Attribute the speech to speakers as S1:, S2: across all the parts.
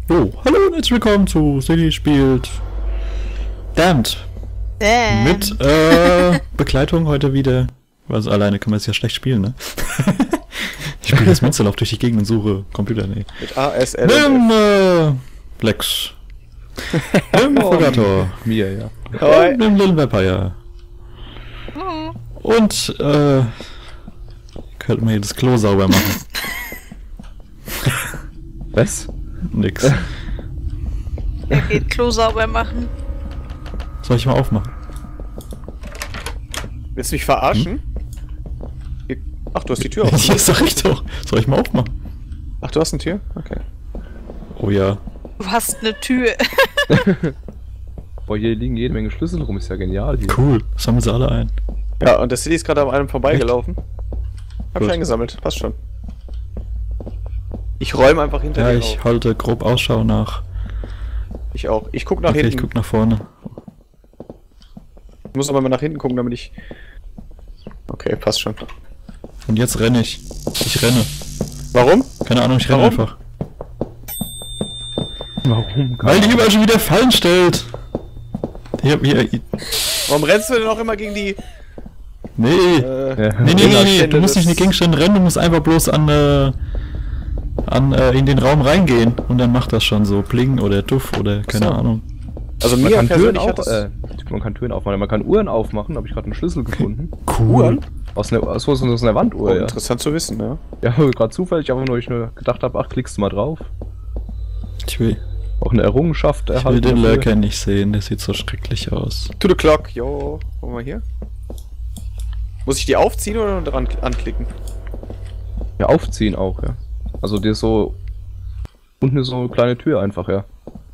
S1: Oh, hallo und herzlich willkommen zu City spielt Damned. Mit Begleitung heute wieder. Also alleine kann man es ja schlecht spielen, ne? Ich spiele das Monster durch die Gegend und suche Computer, ne?
S2: Mit ASL.
S1: Nimm Lex. Nimm Fogator.
S3: Mir, ja.
S2: Hi.
S1: Nimm Little Vampire. Und könnten wir hier das Klo sauber machen.
S3: Was?
S1: Nix.
S4: Er geht Klo sauber machen.
S1: Soll ich mal aufmachen?
S2: Willst du mich verarschen? Ach, du hast die Tür
S1: Ja,
S2: offen.
S1: sag ich doch. Soll ich mal aufmachen?
S2: Ach, du hast eine Tür? Okay.
S1: Oh ja.
S4: Du hast eine Tür.
S3: Boah, hier liegen jede Menge Schlüssel rum, ist ja genial hier.
S1: Cool. Sammeln sie alle ein.
S2: Ja, und der City ist gerade an einem vorbeigelaufen. Hab
S1: Gut.
S2: ich eingesammelt, passt schon. Ich räume einfach hinter
S1: Ja,
S2: dir
S1: ich
S2: auf.
S1: halte grob Ausschau nach.
S2: Ich auch. Ich guck nach
S1: Okay,
S2: hinten.
S1: ich guck nach vorne.
S2: Ich muss aber mal nach hinten gucken, damit ich... Okay, passt schon.
S1: Und jetzt renne ich. Ich renne.
S2: Warum?
S1: Keine Ahnung, ich renne
S2: Warum?
S1: einfach.
S3: Warum?
S1: Weil die überall schon wieder Fallen stellt. Hier.
S2: Warum rennst du denn auch immer gegen die...
S1: Nee.
S3: Ja.
S1: Nee. Du musst nicht in die
S2: das-
S1: Gegenstände rennen, du musst einfach bloß in den Raum reingehen. Und dann macht das schon so. Pling oder Tuff oder keine
S2: So.
S1: Ahnung.
S2: Also
S3: Man
S2: mir
S3: kann Türen
S2: persönlich
S3: auch,
S2: hat das...
S3: man kann Türen aufmachen, man kann Uhren aufmachen, habe ich gerade einen Schlüssel gefunden.
S1: Cool.
S3: Aus einer Wanduhr,
S2: Oh,
S3: ja.
S2: interessant zu wissen, ja.
S3: Ja, gerade zufällig, einfach nur, ich nur gedacht habe, ach, klickst du mal drauf.
S1: Ich will
S3: Auch eine Errungenschaft
S1: den
S3: dafür.
S1: Lurker nicht sehen, der sieht so schrecklich aus.
S2: To the clock, yo. Wollen wir hier? Muss ich die aufziehen oder nur dran anklicken?
S3: Ja, aufziehen auch, ja. Also dir so... Unten ist so eine kleine Tür einfach, ja.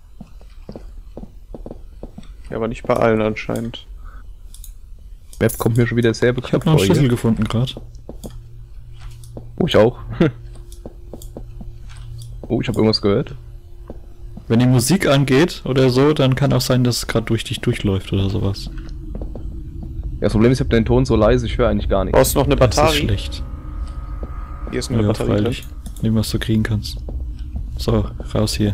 S2: Ja, aber nicht bei allen anscheinend.
S3: Map kommt mir schon wieder sehr
S1: Ich
S3: bekannt
S1: habe noch einen
S3: vor
S1: Schlüssel
S3: hier.
S1: gefunden gerade.
S3: Oh, ich auch. Oh, ich habe irgendwas gehört.
S1: Wenn die Musik angeht oder so, dann kann auch sein, dass es gerade durch dich durchläuft oder sowas.
S3: Ja, das Problem ist, ich habe den Ton so leise, ich höre eigentlich gar nichts.
S2: Brauchst du noch eine
S1: Das ist
S2: Batterie?
S1: schlecht.
S2: Hier ist eine
S1: Ja,
S2: Batterie drin.
S1: freilich. Nimm, was du kriegen kannst. So, raus hier.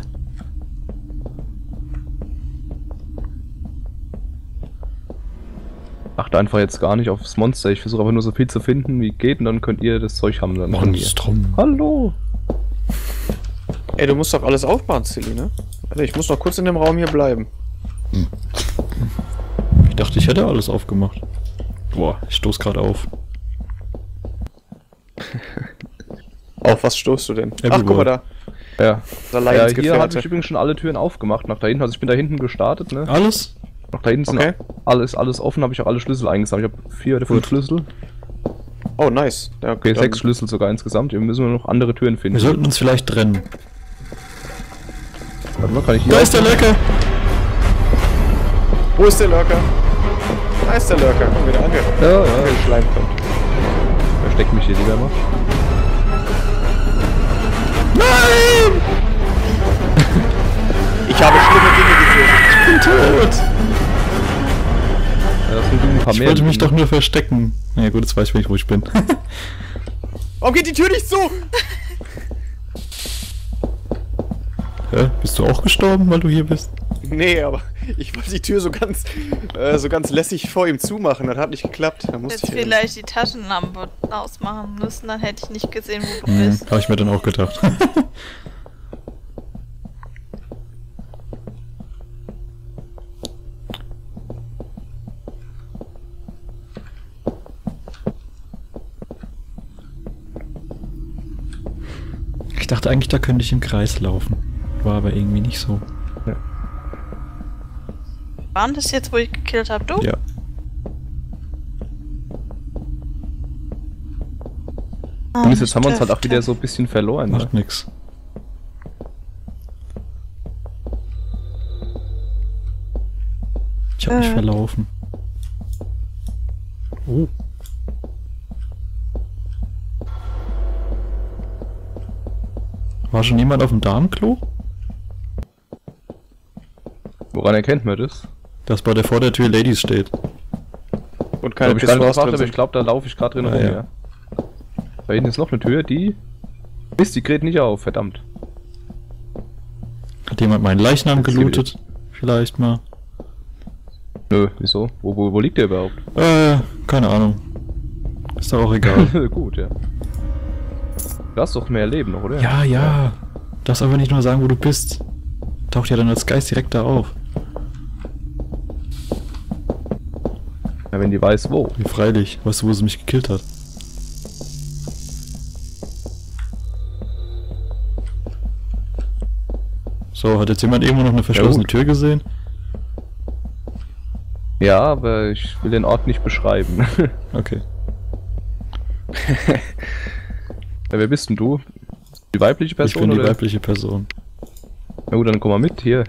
S3: Achte einfach jetzt gar nicht aufs Monster. Ich versuche aber nur so viel zu finden, wie geht, und dann könnt ihr das Zeug haben dann von mir.
S1: Monstrum.
S3: Hallo!
S2: Ey, du musst doch alles aufbauen, Silly, ne? Warte, ich muss noch kurz in dem Raum hier bleiben.
S1: Ich dachte, ich hätte alles aufgemacht. Boah, ich stoß gerade auf.
S2: Auf was stoßt du denn? Ach,
S1: Everywhere.
S2: guck mal da.
S3: Ja.
S2: Da
S3: Ja, hier habe
S2: Leidensgefährte.
S3: ich übrigens schon alle Türen aufgemacht. Nach da hinten, also ich bin da hinten gestartet, ne?
S1: Alles?
S3: Nach da hinten sind
S2: Okay.
S3: alles offen, habe ich auch alle Schlüssel eingesammelt. Ich habe 4 oder 5
S1: Gut.
S3: Schlüssel.
S2: Oh, nice. Ja,
S3: Okay,
S2: dann-
S3: 6 Schlüssel sogar insgesamt. Wir müssen nur noch andere Türen finden.
S1: Wir sollten uns vielleicht trennen.
S3: Warte mal, kann ich hier
S1: Da ist der Lurker!
S2: Wo ist der Lurker? Da ist der Lurker. Komm wieder ange.
S3: Ja,
S2: Der Schleim kommt.
S3: versteck mich hier lieber mal.
S1: Nein!
S2: Ich habe schlimme Dinge gefühlt.
S1: Ich bin tot!
S3: Ja, das sind ein paar
S1: Ich
S3: mehr.
S1: wollte mich doch nur verstecken. Na ja, gut, jetzt weiß ich, wo ich bin.
S2: Warum geht die Tür nicht zu?
S1: Hä? Bist du auch gestorben, weil du hier bist?
S2: Nee, aber ich wollte die Tür so ganz lässig vor ihm zumachen. Das hat nicht geklappt. Da musste
S4: Jetzt
S2: ich
S4: vielleicht die Taschenlampe ausmachen müssen, dann hätte ich nicht gesehen, wo du bist.
S1: Habe ich mir dann auch gedacht. Ich dachte eigentlich, da könnte ich im Kreis laufen. War aber irgendwie nicht so.
S4: Waren das jetzt, wo ich gekillt habe? Du?
S1: Ja.
S4: Ah,
S3: Jetzt haben wir uns halt auch
S4: Stifte.
S3: wieder so ein bisschen verloren. Ne?
S1: Macht nix. Ich hab mich verlaufen. Oh. War schon jemand auf dem Damenklo?
S3: Woran erkennt man das?
S1: Das bei der vor der Tür Ladies steht.
S2: Und keine
S3: Hab ich gar nicht
S2: Pissoirs
S3: gefragt,
S2: drin
S3: aber ich
S2: sind.
S3: glaube, da laufe ich gerade drin
S1: Ah,
S3: rum,
S1: ja.
S3: ja. Da hinten ist noch eine Tür, die... Mist, die geht nicht auf, verdammt.
S1: Hat jemand meinen Leichnam gelootet? Vielleicht mal.
S3: Nö, wieso? Wo liegt der überhaupt?
S1: Keine Ahnung. Ist doch auch egal.
S3: Gut, ja. Du hast doch mehr Leben noch, oder?
S1: Ja, ja. Darfst aber nicht nur sagen, wo du bist. Taucht ja dann als Geist direkt da auf.
S3: Ja, wenn die weiß, wo.
S1: Wie freilich. Weißt du, wo sie mich gekillt hat? So, hat jetzt jemand irgendwo noch eine verschlossene Tür gesehen?
S3: Ja, aber ich will den Ort nicht beschreiben.
S1: Okay.
S3: Ja, wer bist denn du? Die weibliche Person?
S1: Ich bin die
S3: oder?
S1: weibliche Person.
S3: Na gut, dann komm mal mit, hier.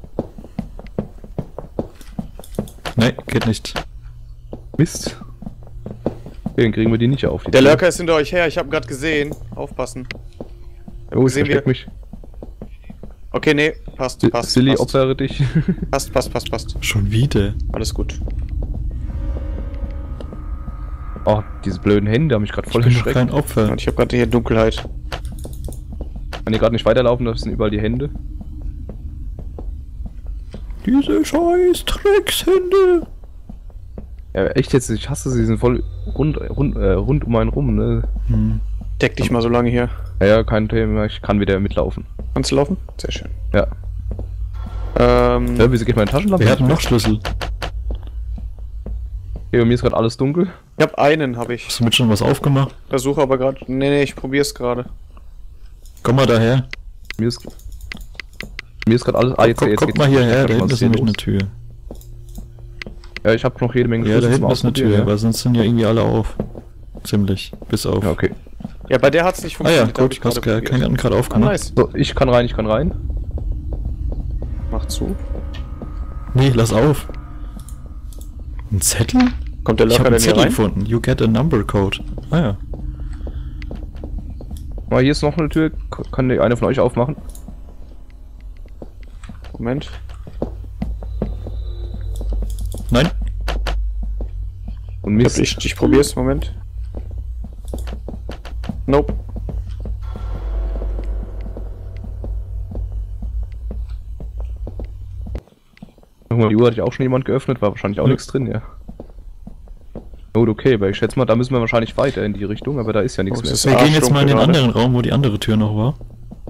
S1: Nee, geht nicht.
S3: Mist. Okay, dann kriegen wir die nicht auf. Die
S2: Der
S3: Tür.
S2: Lurker ist hinter euch her, ich hab ihn gerade gesehen. Aufpassen.
S3: Oh, ich
S2: gesehen,
S3: versteck mich.
S2: Okay, nee, passt.
S3: Silly, opfere dich.
S2: Passt.
S1: Schon wieder.
S2: Alles gut.
S3: Oh, diese blöden Hände haben mich gerade voll
S1: Ich bin doch
S3: erschreckt.
S1: kein Opfer.
S2: Und ich hab gerade hier Dunkelheit.
S3: Kann hier gerade nicht weiterlaufen, da sind überall die Hände.
S1: Diese scheiß Dreckshände.
S3: Ja, echt jetzt, ich hasse sie, sind voll rund um einen rum, ne?
S1: Hm.
S2: Deck dich mal so lange hier.
S3: Ja, kein Thema, ich kann wieder mitlaufen.
S2: Kannst du laufen? Sehr schön.
S3: Ja. Wieso geht meine Taschenlampe?
S1: Wir hatten noch Schlüssel.
S3: Okay, bei mir ist gerade alles dunkel.
S2: Ich hab einen, hab ich.
S1: Hast du mit schon was aufgemacht?
S2: Versuche aber gerade. Nee, ich probier's gerade.
S1: Komm mal daher.
S3: Mir ist gerade alles... jetzt
S1: Guck
S3: geht's
S1: mal
S3: nicht.
S1: hierher, da
S3: Was
S1: hinten
S3: ist
S1: ist
S3: hier
S1: nämlich eine
S3: los?
S1: Tür.
S3: Ja, ich habe noch jede Menge
S1: Ja, da
S3: Schlüssel
S1: hinten
S3: zum
S1: ist eine
S3: Ausprobieren,
S1: Tür,
S3: ja.
S1: weil sonst sind ja irgendwie alle auf. Ziemlich. Bis auf.
S3: Ja, okay.
S2: Ja, bei der hat's nicht
S1: Ah ja,
S2: funktioniert. da hab
S1: gut,
S2: ich
S1: hast
S2: gerade probiert.
S1: keinen gerade
S2: Ah,
S1: aufgemacht.
S2: nice.
S3: So, ich kann rein.
S2: Mach zu.
S1: Nee, lass auf. Ein Zettel?
S2: Kommt der
S1: Ich habe
S2: Lurker
S1: einen
S2: denn hier
S1: Zettel
S2: rein?
S1: gefunden. You get a number code. Ah ja.
S3: Mal, hier ist noch eine Tür. Kann die eine von euch aufmachen?
S2: Moment.
S1: Nein?
S3: Und Mist.
S2: Ich probier's, Moment. Nope.
S3: Die Uhr hatte ich auch schon jemand geöffnet, war wahrscheinlich auch
S1: Ja.
S3: nichts drin, ja. Gut, okay, aber ich schätze mal, da müssen wir wahrscheinlich weiter in die Richtung, aber da ist ja nichts
S2: Oh,
S3: mehr.
S2: es
S1: Wir gehen jetzt mal in den
S2: gerade.
S1: anderen Raum, wo die andere Tür noch war.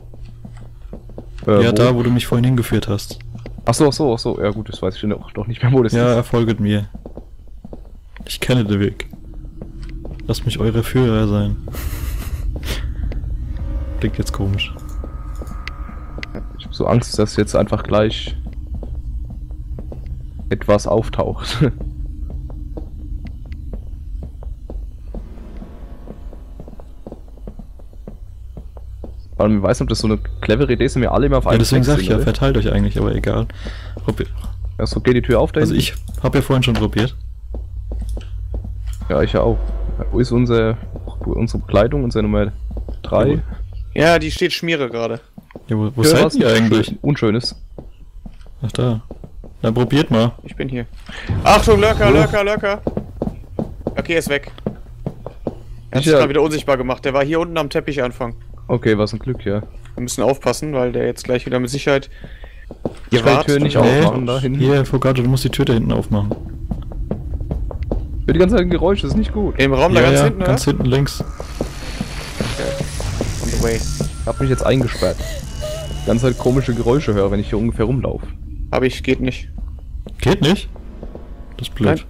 S1: Ja,
S3: wo?
S1: da, wo du mich vorhin hingeführt hast.
S3: Ach so. Ja gut, das weiß ich doch nicht mehr, wo das
S1: Ja,
S3: ist.
S1: er folget mir. Ich kenne den Weg. Lasst mich eure Führer sein. Klingt jetzt komisch.
S3: Ich habe so Angst, dass jetzt einfach gleich etwas auftaucht. Vor allem, ich weiß nicht, ob das so eine clevere Idee ist, wenn wir alle immer auf
S1: Ja,
S3: einen
S1: deswegen
S3: Fleck
S1: sag ich
S3: sind,
S1: ja,
S3: oder?
S1: verteilt euch eigentlich, aber egal.
S3: Achso, geht die Tür auf da
S1: Also
S3: hinten?
S1: ich habe ja vorhin schon probiert.
S3: Ja, ich ja auch. Wo ist unsere Bekleidung, unsere Nummer 3?
S2: Ja, die steht Schmiere gerade.
S1: Ja, wo seid ihr eigentlich?
S3: Unschönes.
S1: Ach da. Dann probiert mal.
S2: Ich bin hier. Achtung, Lurker! Okay, er ist weg. Er hat sich
S3: Sicher?
S2: gerade wieder unsichtbar gemacht. Der war hier unten am Teppiche-Anfang.
S3: Okay, was ein Glück, ja.
S2: Wir müssen aufpassen, weil der jetzt gleich wieder mit Sicherheit...
S3: Ich will die Tür nicht
S1: Nee.
S3: aufmachen da hinten.
S1: Hier, Fogato, du musst die Tür da hinten aufmachen.
S3: Für die ganze Zeit ein Geräusch, das ist nicht gut.
S2: Im Raum da ganz hinten,
S1: ganz
S2: oder?
S1: hinten links.
S2: On the way.
S3: Ich hab mich jetzt eingesperrt. Die ganze Zeit komische Geräusche höre, wenn ich hier ungefähr rumlaufe.
S2: Aber ich, geht nicht.
S1: Geht nicht? Das ist blöd.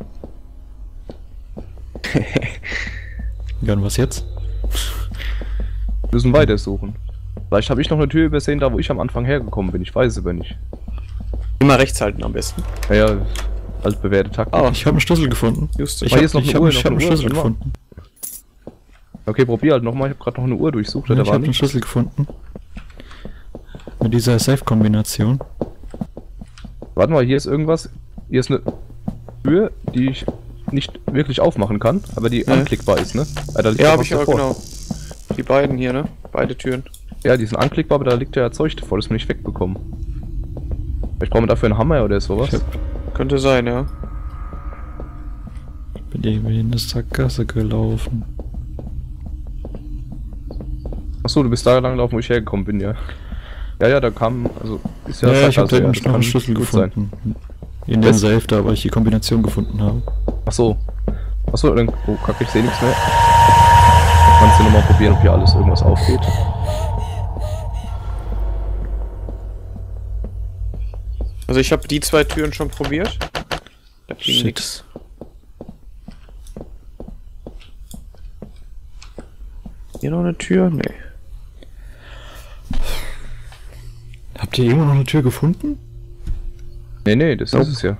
S1: Ja, und was jetzt?
S3: Wir müssen weitersuchen. Vielleicht habe ich noch eine Tür übersehen, da wo ich am Anfang hergekommen bin. Ich weiß es aber nicht.
S2: Immer rechts halten am besten.
S3: Naja, altbewährte Taktik.
S2: Ah.
S1: Ich habe einen Schlüssel gefunden.
S2: Just.
S1: Ich
S3: hier
S1: habe
S3: ist noch eine
S1: hab,
S3: Uhr,
S1: ich hab
S3: noch
S1: einen
S3: eine Uhr,
S1: Schlüssel
S3: warte mal.
S1: gefunden.
S3: Okay, probier halt nochmal. Ich habe gerade noch eine Uhr durchsucht.
S1: Ja,
S3: Da
S1: ich
S3: war
S1: habe einen
S3: nichts.
S1: Schlüssel gefunden. Mit dieser Safe-Kombination.
S3: Warte mal, hier ist irgendwas. Hier ist eine Tür, die ich nicht wirklich aufmachen kann, aber die anklickbar ist, ne? Da liegt
S2: Ja,
S3: doch
S2: hab
S3: was
S2: ich auch,
S3: davor.
S2: genau. Die beiden hier, ne? Beide Türen.
S3: Ja, die sind anklickbar, aber da liegt ja Zeug davor, das wir nicht wegbekommen. Ich brauche dafür einen Hammer oder sowas.
S1: Ich hab,
S2: Könnte sein, ja.
S1: bin irgendwie in eine Sackgasse gelaufen.
S3: Achso, du bist da lang gelaufen, wo ich hergekommen bin, ja. Ja, da kam, also ist ja...
S1: Ja, ich habe da
S3: ja,
S1: noch einen Schlüssel gefunden. In dem Safe da, weil ich die Kombination gefunden habe.
S3: Achso, dann... Oh, kacke, ich sehe nichts mehr. Kannst du nochmal probieren, ob hier alles irgendwas aufgeht.
S2: Also ich habe die 2 Türen schon probiert. Da ging nix. Hier noch eine Tür? Nee.
S1: Habt ihr irgendwo noch eine Tür gefunden?
S3: Nee, das ist es ja.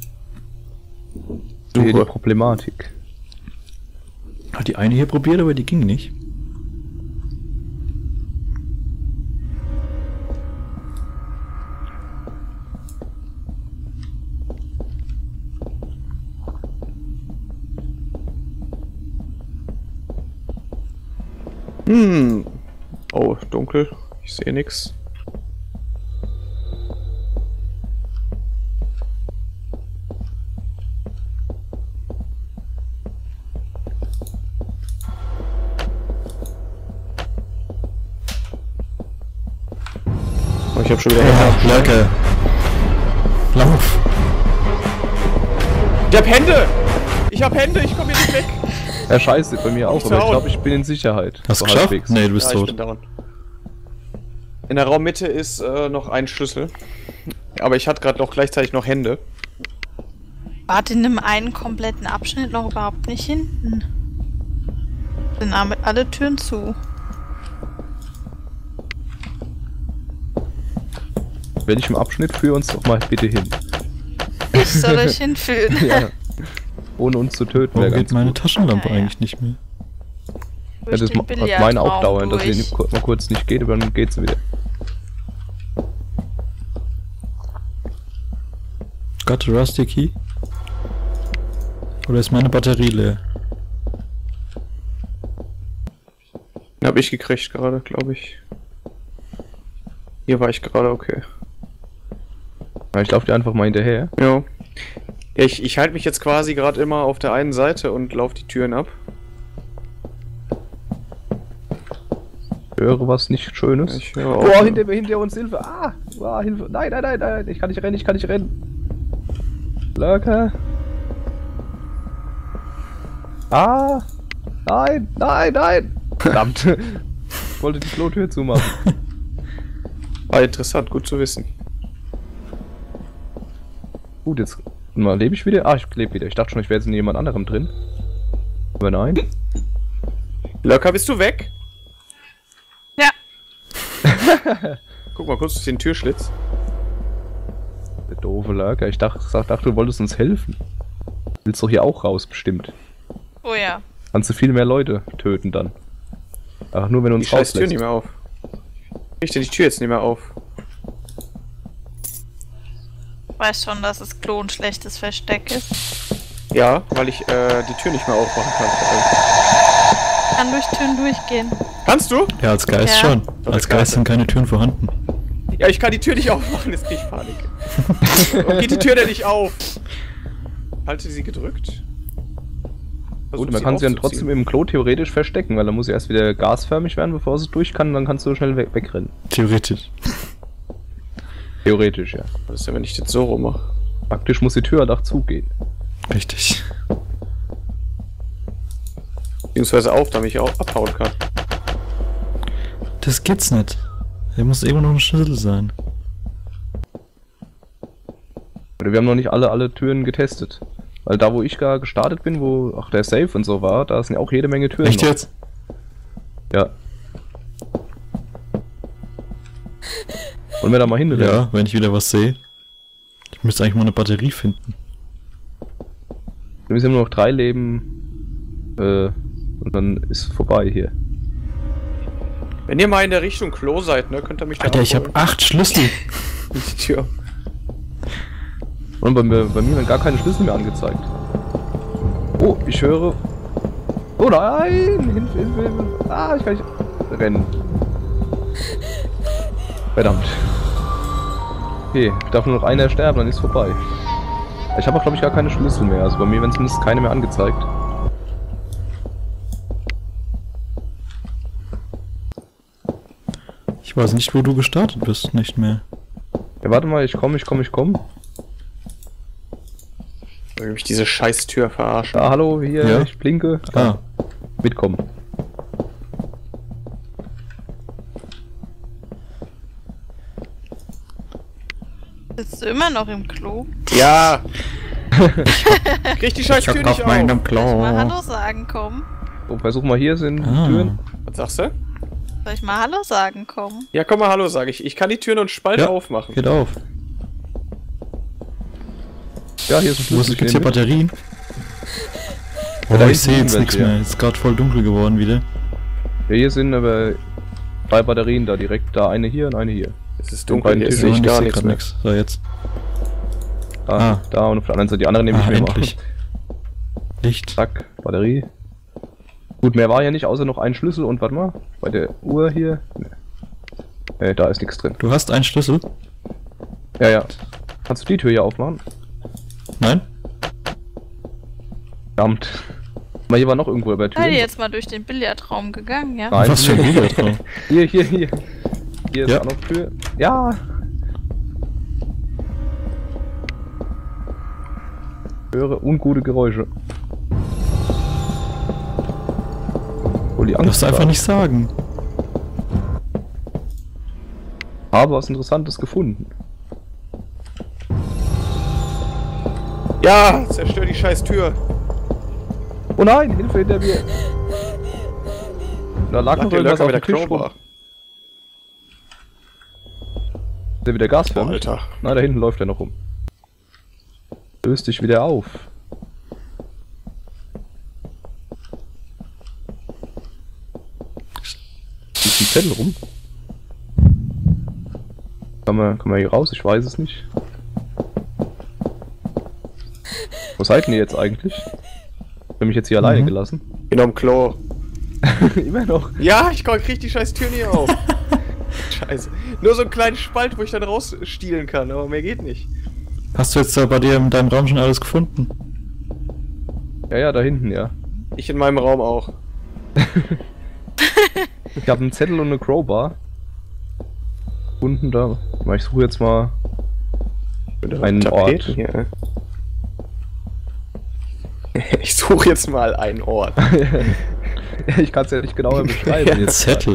S3: Hier die Problematik.
S1: Hat die eine hier probiert, aber die ging nicht.
S2: Oh, dunkel. Ich sehe nix. Oh, ich hab schon wieder Hände.
S1: Lurker. Lauf.
S2: Ich hab Hände! Ich hab Hände, ich komm hier nicht weg!
S3: Ja, scheiße, bei mir auch, aber ich
S2: down.
S3: glaube, ich bin in Sicherheit.
S1: Hast du
S3: So
S1: geschafft?
S3: halbwegs.
S1: Nee, du bist
S2: Ja, ich
S1: tot.
S2: bin down. In der Raummitte ist noch ein Schlüssel. Aber ich hatte gerade auch gleichzeitig noch Hände.
S4: Wart in einem einen kompletten Abschnitt noch überhaupt nicht hinten? Sind alle Türen zu.
S3: Welchem Abschnitt führ uns doch mal bitte hin?
S4: Ich soll euch hinführen.
S3: Ja. Ohne uns zu töten.
S1: Warum
S3: wäre
S1: geht
S3: ganz
S1: meine
S3: gut.
S1: Taschenlampe
S4: Ja, ja.
S1: eigentlich nicht mehr?
S3: Ja, das hat meine auch dauernd, dass sie mal kurz nicht geht, aber dann geht sie wieder.
S1: Got a rusty key? Oder ist meine Batterie leer?
S2: Den hab ich gekriegt gerade, glaube ich. Hier war ich gerade, okay.
S3: Ja, ich laufe dir einfach mal hinterher.
S2: Ja. Ja, ich halte mich jetzt quasi gerade immer auf der einen Seite und laufe die Türen ab.
S3: Höre was nicht Schönes.
S2: Ich höre auch.
S3: Oh, hinter uns, Hilfe! Ah! Ah, Hilfe! Nein! Ich kann nicht rennen, Lurker! Ah! Nein! Verdammt! Ich wollte die Klotür zumachen.
S2: Ah, interessant, gut zu wissen.
S3: Gut, jetzt mal lebe ich wieder. Ah, ich lebe wieder. Ich dachte schon, ich wäre jetzt in jemand anderem drin. Aber nein.
S2: Lurker, bist du weg?
S4: Ja.
S2: Guck mal kurz durch den Türschlitz.
S3: Der doofe Lurker. Ich dachte, du wolltest uns helfen. Willst doch hier auch raus, bestimmt.
S4: Oh ja.
S3: Kannst du viel mehr Leute töten dann. Ach, nur wenn du
S2: Die
S3: uns
S2: scheiß Tür
S3: rauslässt.
S2: nicht mehr auf. Richte die Tür jetzt nicht mehr auf.
S4: Weiß schon, dass das Klo ein schlechtes Versteck ist.
S2: Ja, weil ich die Tür nicht mehr aufmachen kann.
S4: Kann durch Türen durchgehen.
S2: Kannst du?
S1: Ja, als Geist
S4: Ja.
S1: schon. Als Geist sind keine Türen vorhanden.
S2: Ja, ich kann die Tür nicht aufmachen, jetzt krieg ich Panik. Warum geht die Tür denn nicht auf? Halte sie gedrückt.
S3: Gut, man kann sie dann trotzdem im Klo theoretisch verstecken, weil dann muss sie erst wieder gasförmig werden, bevor sie durch kann, und dann kannst du schnell wegrennen.
S1: Theoretisch.
S3: Theoretisch, ja.
S2: Was ist denn, wenn ich das so rum mache?
S3: Praktisch muss die Tür halt auch zugehen.
S1: Richtig.
S2: Beziehungsweise auf, damit ich auch abhauen kann.
S1: Das geht's nicht. Da muss irgendwo noch ein Schlüssel sein.
S3: Oder wir haben noch nicht alle Türen getestet. Weil da, wo ich gar gestartet bin, wo auch der Safe und so war, da sind ja auch jede Menge Türen.
S1: Echt
S3: noch.
S1: jetzt?
S3: Ja. Wollen wir da mal hinrennen?
S1: Ja, wenn ich wieder was sehe. Ich müsste eigentlich mal eine Batterie finden.
S3: Wir müssen nur noch 3 Leben. Und dann ist vorbei hier.
S2: Wenn ihr mal in der Richtung Klo seid, ne, könnt ihr mich da
S1: Alter, ich habe 8 Schlüssel.
S2: die Tür.
S3: Und bei mir werden gar keine Schlüssel mehr angezeigt. Oh, ich höre. Oh nein! Hilfe! Ah, ich kann nicht rennen. Verdammt. Okay, darf nur noch einer sterben, dann ist vorbei. Ich habe auch, glaube ich, gar keine Schlüssel mehr. Also bei mir werden zumindest keine mehr angezeigt.
S1: Ich weiß nicht, wo du gestartet bist, nicht mehr.
S3: Ja, warte mal, ich komm.
S2: Will mich diese scheiß Tür verarschen.
S3: Ah, hallo, hier,
S1: Ja?
S3: ich blinke.
S1: Ah,
S3: Mitkommen.
S4: Sitzt du immer noch im Klo?
S2: Ja! Krieg die scheiß Tür nicht auf!
S4: Mal
S1: Klo.
S4: Hallo sagen, komm.
S3: So, versuch mal, hier sind
S1: Ah.
S3: Türen.
S2: Was sagst du?
S4: Soll ich mal Hallo sagen, komm?
S2: Ja, komm mal Hallo, sag ich. Ich kann die Türen und Spalt
S1: Ja,
S2: aufmachen.
S1: geht auf.
S3: Ja, hier ist ein
S1: Wo
S3: Schlüssel.
S1: gibt's hier Batterien?
S3: Ja,
S1: Oh,
S3: da
S1: ich sehe
S3: hinten
S1: jetzt
S3: sind
S1: nichts
S3: welche,
S1: mehr. Ist gerade voll dunkel geworden wieder.
S3: Ja, hier sind aber 3 Batterien da direkt. Da eine hier und eine hier.
S2: Es ist
S3: Den
S2: dunkel,
S3: beiden
S2: hier
S3: Tischen.
S2: sehe ich
S1: ich
S2: gar
S1: seh
S2: nichts
S1: grad
S2: mehr.
S1: nix. So, jetzt.
S3: Da,
S1: Ah.
S3: da und auf der anderen Seite. Die andere nehme ich mir
S1: endlich.
S3: mal.
S1: Licht.
S3: Zack, Batterie. Gut, mehr war ja nicht, außer noch ein Schlüssel und warte mal. Bei der Uhr hier. Nee, da ist nichts drin.
S1: Du hast einen Schlüssel?
S3: Ja, ja. Kannst du die Tür hier aufmachen?
S1: Nein?
S3: Verdammt. Mal, hier war noch irgendwo über der Tür.
S4: Seid ihr jetzt mal durch den Billardraum gegangen, ja?
S3: Nein.
S1: Was für ein Bildertraum.
S3: Hier. Hier ist
S1: Ja.
S3: auch noch Tür. Ja. Ich höre ungute Geräusche. Hol die
S1: Du
S3: Angst.
S1: darfst einfach nicht sagen.
S3: Habe was Interessantes gefunden.
S2: Ja! Zerstör die scheiß Tür!
S3: Oh nein, Hilfe hinter mir. Da lag
S2: Lag
S3: noch
S2: der
S3: irgendwas
S2: Lurker
S3: auf
S2: mit der
S3: dem Tisch rum.
S2: Crowbar.
S3: Ist der wieder
S2: Boah,
S3: gasförmig?
S2: Alter.
S3: Na, da hinten läuft er noch rum. Löst dich wieder auf. Ist ein Zettel rum? Kann man hier raus? Ich weiß es nicht. Wo seid ihr jetzt eigentlich? Ich hab mich jetzt hier alleine gelassen.
S2: Bin am Klo.
S3: Immer noch.
S2: Ja, ich krieg die scheiß Tür nicht auf. Scheiße. Nur so einen kleinen Spalt, wo ich dann rausstielen kann, aber mehr geht nicht.
S1: Hast du jetzt bei dir in deinem Raum schon alles gefunden?
S3: Ja, da hinten, ja.
S2: Ich in meinem Raum auch.
S3: Ich habe einen Zettel und eine Crowbar. Unten da. Ich suche jetzt mal einen
S2: Tapeten
S3: Ort.
S2: hier. Ich suche jetzt mal einen Ort.
S3: Ich kann es ja nicht genauer beschreiben. Jetzt
S1: Zettel.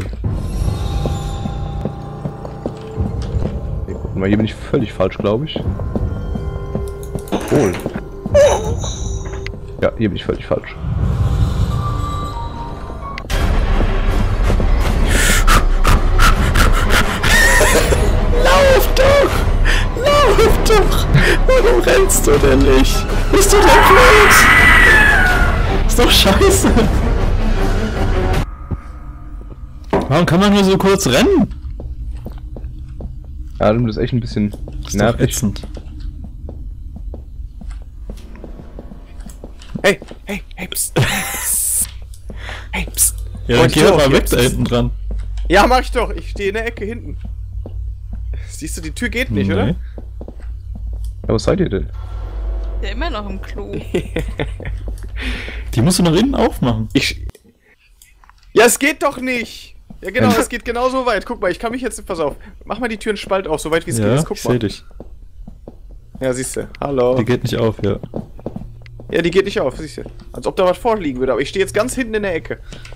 S3: Okay, guck mal, hier bin ich völlig falsch, glaube ich. Obwohl. Ja, hier bin ich völlig falsch.
S1: Lauf doch! Lauf doch! Warum rennst du denn nicht? Bist du denn blöd? Ist doch scheiße! Warum kann man nur so kurz rennen?
S3: Ja, das ist echt ein bisschen
S1: Ist doch
S3: nervig.
S1: ätzend.
S2: Hey, psst. Hey, psst.
S1: Ja, dann
S2: Und
S1: geh
S2: so,
S1: doch mal weg
S2: jetzt.
S1: da hinten dran.
S2: Ja, mach ich doch. Ich stehe in der Ecke hinten. Siehst du, die Tür geht nicht, oder?
S3: Ja, was seid ihr denn?
S4: Der immer noch im Klo.
S1: Die musst du nach innen aufmachen.
S2: Ja, es geht doch nicht. Ja, genau, es geht genauso weit. Guck mal, ich kann mich jetzt... Pass auf. Mach mal die Türen Spalt auf, so weit wie es geht.
S1: Ja,
S2: Jetzt guck
S1: ich
S2: mal.
S1: seh dich.
S2: Ja, siehst du. Hallo.
S1: Die geht nicht auf, ja.
S2: Ja, die geht nicht auf, siehst du. Als ob da was vorliegen würde, aber ich stehe jetzt ganz hinten in der Ecke.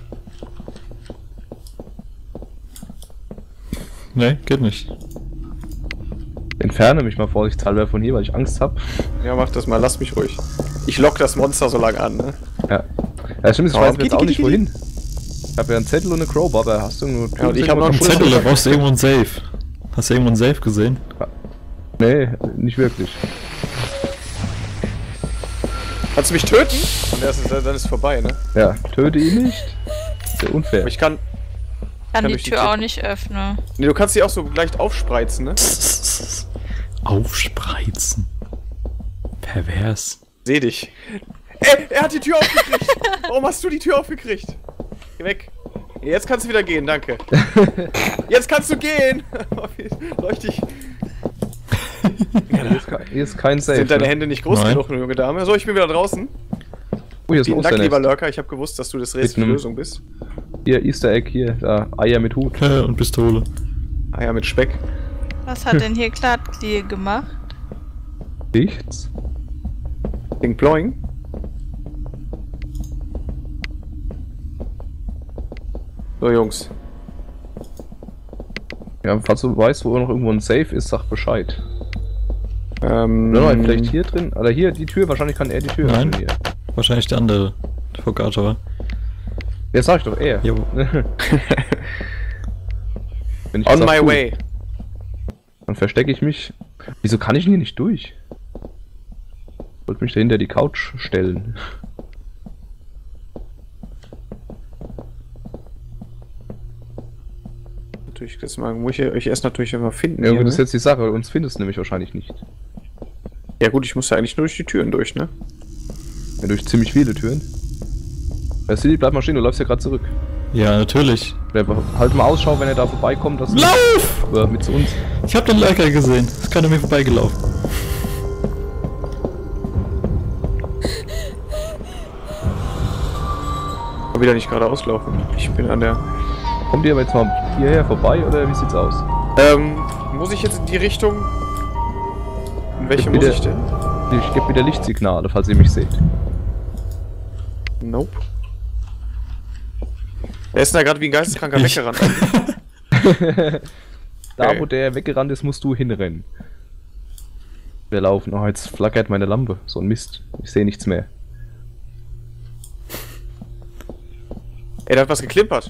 S1: Nee, geht nicht.
S3: Entferne mich mal vorsichtshalber von hier, weil ich Angst habe.
S2: Ja, mach das mal, lass mich ruhig. Ich lock das Monster so lange an, ne?
S3: Ja. Ja, stimmt, ich
S2: Oh,
S3: weiß jetzt auch
S2: geht,
S3: nicht
S2: geht.
S3: wohin. Ich habe ja einen Zettel und eine Crowbar, aber hast du nur...
S2: Ja, und ich hab noch einen
S1: Ein
S2: Schlüssel.
S1: Zettel, da brauchst du irgendwo ein Safe. Hast du irgendwo ein Safe gesehen?
S3: Nee, nicht wirklich.
S2: Kannst du mich töten? Und dann ist vorbei, ne?
S3: Ja, töte ihn nicht. Sehr unfair.
S2: Aber ich kann...
S4: Kann die
S2: durch die
S4: Tür
S2: Tür-
S4: auch nicht öffnen.
S2: Ne, du kannst sie auch so leicht aufspreizen, ne?
S1: Aufspreizen. Pervers.
S2: Seh dich. Ey, er hat die Tür aufgekriegt! Warum hast du die Tür aufgekriegt? Geh weg. Jetzt kannst du wieder gehen, danke. Jetzt kannst du gehen! Leuchte ich.
S3: Hier ist kein Safe.
S2: Sind deine
S3: ne?
S2: Hände nicht groß
S1: Nein.
S2: genug, junge Dame? So, ich bin wieder draußen.
S3: Oh, hier ist ein
S2: Vielen Dank, lieber
S3: Osternest.
S2: Lurker. Ich habe gewusst, dass du das Rätsel
S3: Mit
S2: die
S3: einem-
S2: Lösung bist.
S3: Hier, Easter Egg, hier, da, Eier mit Hut.
S1: Und Pistole.
S2: Ah ja, mit Speck.
S4: Was hat denn hier Klartlier gemacht?
S3: Nichts.
S2: Ding Ploing. So, Jungs.
S3: Ja, falls du weißt, wo noch irgendwo ein Safe ist, sag Bescheid. Oder vielleicht hier drin? Oder hier, die Tür, wahrscheinlich kann er die Tür
S1: Nein.
S3: öffnen hier.
S1: Wahrscheinlich der andere. Fogator.
S3: Ja, sag ich doch, er.
S1: Jo.
S3: Wenn ich
S2: On
S3: sag,
S2: my
S3: du,
S2: way.
S3: Dann verstecke ich mich. Wieso kann ich denn hier nicht durch? Ich wollte mich da hinter die Couch stellen.
S2: Natürlich, das muss ich euch erst natürlich immer finden.
S3: Ja,
S2: hier,
S3: gut, das ist
S2: ne?
S3: jetzt die Sache, uns findest du nämlich wahrscheinlich nicht.
S2: Ja gut, ich muss ja eigentlich nur durch die Türen durch, ne?
S3: Ja, durch ziemlich viele Türen. Silly, bleib mal stehen, du läufst ja gerade zurück.
S1: Ja, natürlich.
S3: Ja, halt mal Ausschau, wenn er da vorbeikommt, dass
S1: Lauf!
S3: du mit zu uns.
S1: Ich hab den Lurker gesehen. Ist keiner mir vorbeigelaufen.
S2: Kann wieder nicht geradeaus laufen. Ich bin an der...
S3: Kommt ihr aber jetzt mal hierher vorbei oder wie sieht's aus?
S2: Muss ich jetzt in die Richtung? In welche
S3: Bitte.
S2: muss ich denn?
S3: Ich gebe wieder Lichtsignale, falls ihr mich seht.
S2: Nope. Er ist da gerade wie ein Geisteskranker
S1: Ich.
S2: weggerannt.
S3: Da,
S2: Okay.
S3: wo der weggerannt ist, musst du hinrennen. Wir laufen. Oh, jetzt flackert meine Lampe. So ein Mist. Ich sehe nichts mehr.
S2: Ey, da hat was geklimpert.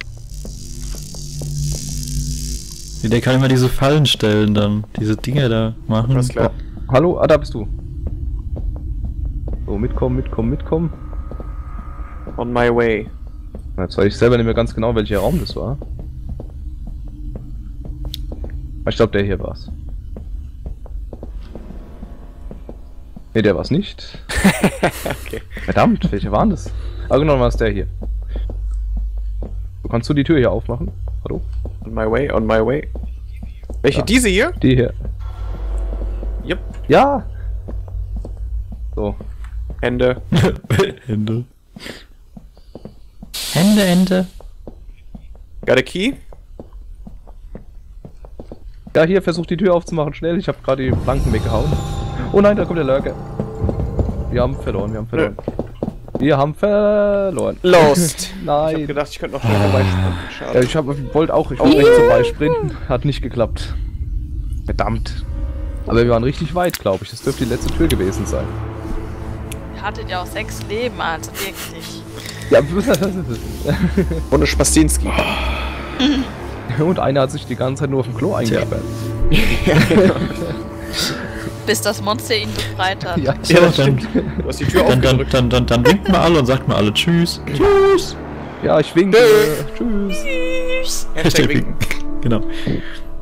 S1: Der kann immer diese Fallen stellen dann. Diese Dinger da machen.
S2: Alles klar.
S3: Oh, hallo? Ah, da bist du. So, mitkommen, mitkommen, mitkommen.
S2: On my way.
S3: Jetzt weiß ich selber nicht mehr ganz genau, welcher Raum das war. Ich glaube, der hier war's. Ne, der war's nicht.
S2: Okay.
S3: Verdammt, welcher war denn das? Ah, genau, war es der hier. Du kannst du die Tür hier aufmachen? Hallo?
S2: On my way, on my way. Welche?
S3: Ja.
S2: Diese hier?
S3: Die hier.
S2: Yep.
S3: Ja! So.
S2: Hände.
S1: Hände. Hände.
S2: Got a key?
S3: Ja, hier, versuch die Tür aufzumachen, schnell. Ich habe gerade die Planken weggehauen. Oh nein, da kommt der Lurker. Wir haben verloren, wir haben verloren. Wir haben verloren.
S2: Lost. Ich hab
S3: Nein.
S2: gedacht, ich könnte noch schnell vorbeispringen.
S3: Ja,
S2: Schade.
S3: ich wollte rechts vorbeisprinten. Hat nicht geklappt. Verdammt. Aber wir waren richtig weit, glaube ich. Das dürfte die letzte Tür gewesen sein.
S4: Ihr hattet ja auch 6 Leben, also wirklich.
S3: Ja,
S2: Ohne Spastinski.
S3: und einer hat sich die ganze Zeit nur auf dem Klo eingesperrt.
S4: Bis das Monster ihn befreit hat.
S3: Ja,
S1: So, dann,
S2: Du hast die Tür
S1: dann,
S2: aufgedrückt.
S1: dann winkt mal alle und sagt mal alle Tschüss. Tschüss.
S3: ja, ich winke. Tschüss.
S4: Tschüss.
S2: Hashtag winken.
S1: Genau.